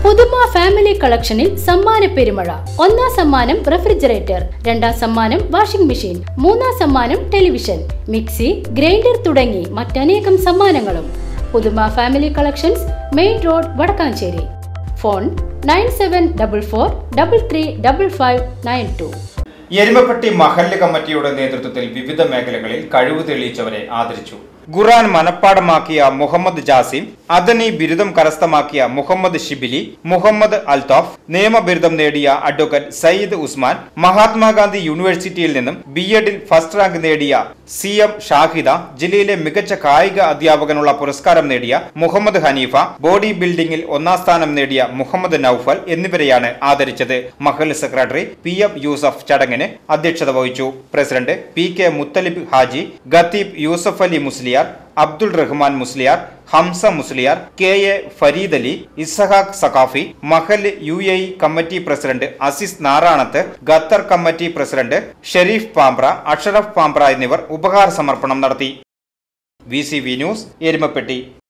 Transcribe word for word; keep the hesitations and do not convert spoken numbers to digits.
പുതുമ ഫാമിലി കളക്ഷനിൽ സമ്മാന പെരുമഴ. ഒന്നാം സമ്മാനം റെഫ്രിജറേറ്റർ, രണ്ടാം സമ്മാനം വാഷിംഗ് മെഷീൻ, മൂന്നാം സമ്മാനം ടെലിവിഷൻ, മിക്സി, ഗ്രൈൻഡർ തുടങ്ങി മറ്റനേകം സമ്മാനങ്ങളും. പുതുമ family collections, main road, Vadakkanchery. Phone nine seven double four double three double five nine two. Erumappetty മഹല്ല് കമ്മിറ്റിയുടെ നേതൃത്വത്തിൽ വിവിധ മേഖലകളിൽ കഴിവ് തെളിയിച്ചവരെ ആദരിച്ചു. ഖുർആൻ മനഃപ്പാടമാക്കിയ മുഹമ്മദ് ജാസിം, അദനി ബിരുദം കരസ്ഥമാക്കിയ മുഹമ്മദ് ഷിബിലി, മുഹമ്മദ് അൽതാഫ്, നിയമബിരുദം നേടിയ അഡ്വക്കേറ്റ് സയ്യിദ് ഉസ്മാൻ, മഹാത്മാഗാന്ധി യൂണിവേഴ്സിറ്റിയിൽ നിന്നും ബി എഡിൽ ഫസ്റ്റ് റാങ്ക് നേടിയ സി എം ഷാഹിദ, ജില്ലയിലെ മികച്ച കായിക അധ്യാപകനുള്ള പുരസ്കാരം നേടിയ മുഹമ്മദ് ഹനീഫ, ബോഡി ബിൽഡിംഗിൽ ഒന്നാം സ്ഥാനം നേടിയ മുഹമ്മദ് നൌഫൽ എന്നിവരെയാണ് ആദരിച്ചത്. മഹല്ല് സെക്രട്ടറി പി എം യൂസഫ് ചടങ്ങിന് അധ്യക്ഷത വഹിച്ചു. President P K Muthalib Haji, ഖത്തീബ് യൂസഫ് അലി മുസ്ലിയാർ, അബ്ദുൾ റഹ്മാൻ മുസ്ലിയാർ, ഹംസ മുസ്ലിയാർ, കെ എ ഫരീദ് അലി, ഇസ്ഹാഖ് സഖാഫി, മഹല്ല് U A E committee president Aziz Naranath, Qatar committee president Sharif Pambra, Ashraf Pambra എന്നിവർ ഉപഹാര സമർപ്പണം നടത്തി. V C V news, Erumapetty.